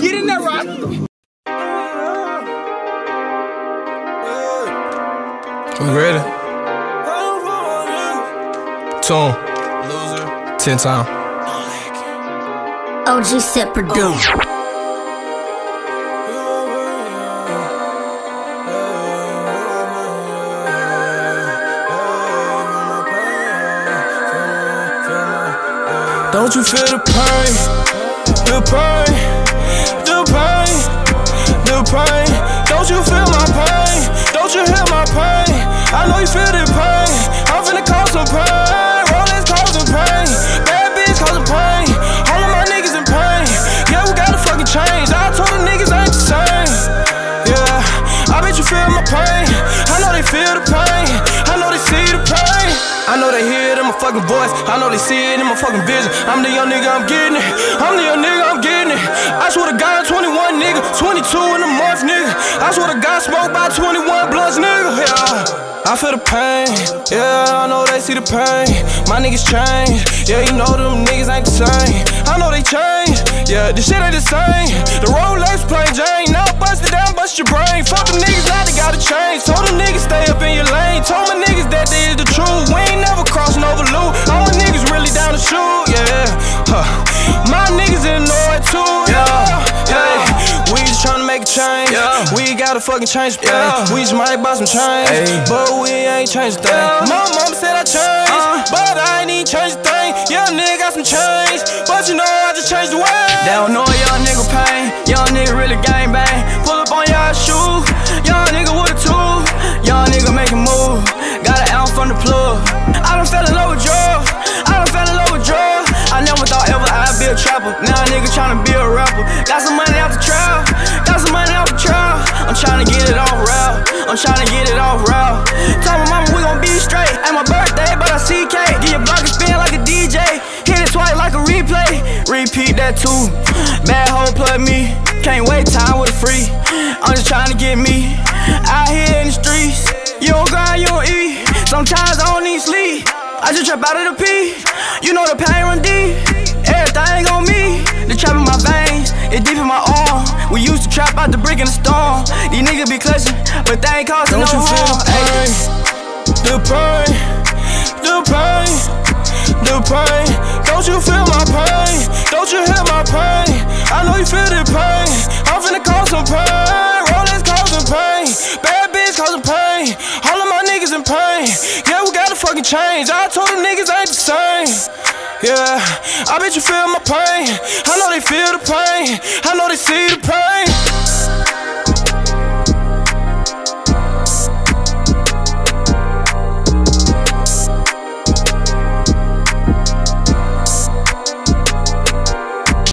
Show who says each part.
Speaker 1: Get in there, Rob.
Speaker 2: We ready? Toon, loser, 10 times.
Speaker 3: OG set produce.
Speaker 2: Don't you feel the pain? The pain, the pain, the pain. Don't you feel my pain? Don't you hear my pain? I know you feel the pain. I'm finna cause some pain. Rollins causing pain. Bad bitch causing pain. All of my niggas in pain. Yeah, we gotta fucking change. I told the niggas ain't the same. Yeah, I bet you feel my pain. I know they feel the pain. I know they see the pain. I know they hear it in my fucking voice. I know they see it in my fucking vision. I'm the young nigga, I'm getting it. I'm the young nigga, I'm getting it. I swear to God, 21 nigga, 22 in a month, nigga. I swear to God, smoke by 21 blunts, nigga. Yeah. I feel the pain, yeah, I know they see the pain. My niggas change, yeah, you know them niggas ain't the same. I know they change, yeah, this shit ain't the same. The Rolex plain Jane, now bust it down, bust your brain. Fuck them niggas, now they gotta change. Told them niggas stay up in your lane. Told my niggas that they is the truth. We ain't never crossing over loot. All my niggas really down to shoot, yeah. My niggas in know it too, yeah. We just tryna make a change, we gotta fucking change the thing. We just might buy some change, but we ain't changed a thing. My mama said I changed, but I ain't even changed a thing. Young nigga got some change, but you know I just changed the way.
Speaker 4: They don't know a young nigga pain, young nigga really gang bang. Pull up on y'all shoe, young nigga with a tool. Young nigga make a move, got an ounce from the plug. I done fell in love with drugs, I done fell in love with drugs. I never thought ever I'd be a trapper. Now a nigga tryna be a rapper. Got some money out the trial, got some money out the trial. I'm tryna get it off route, I'm tryna get it off route. Told my mama we gon' be straight. Ain't my birthday, but I CK. Get your block and spin like a DJ. Hit it twice like a replay. Repeat that too. Bad hoe plug me. Can't wait time with a free. I'm just tryna get me out here in the streets. You don't grind, you don't eat. Sometimes I don't need sleep. I just trap out of the pee. You know the pain run deep. Everything on me. The trap in my veins, it's deep in my arm. We used to trap out the brick in the storm. These niggas be clutching, but they ain't causing no harm.
Speaker 2: Don't you feel the pain? The pain, the pain, the pain. Don't you feel my pain? Don't you hear my pain? I know you feel the pain. I'm finna cause some pain. Rollins causing pain. Bad bitch causing pain. All of my niggas in pain. Yeah, we gotta fucking change. I told them niggas ain't the same. Yeah, I bet you feel my pain. I know they feel the pain. I know they see the pain.